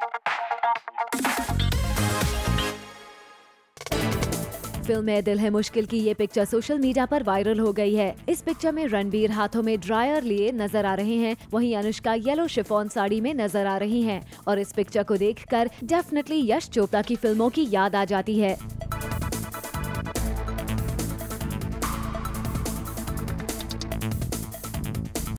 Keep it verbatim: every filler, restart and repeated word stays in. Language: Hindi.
फिल्म है दिल है मुश्किल की ये पिक्चर सोशल मीडिया पर वायरल हो गई है। इस पिक्चर में रणबीर हाथों में ड्रायर लिए नजर आ रहे हैं, वहीं अनुष्का येलो शिफॉन साड़ी में नजर आ रही हैं। और इस पिक्चर को देखकर डेफिनेटली यश चोपड़ा की फिल्मों की याद आ जाती है।